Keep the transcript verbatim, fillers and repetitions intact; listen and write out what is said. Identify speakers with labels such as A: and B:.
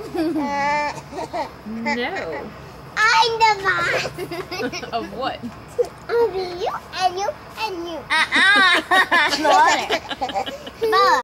A: No.
B: I'm the boss.
A: Of what?
B: Of you and you and you.
C: Uh-uh.
B: Mother. Mother.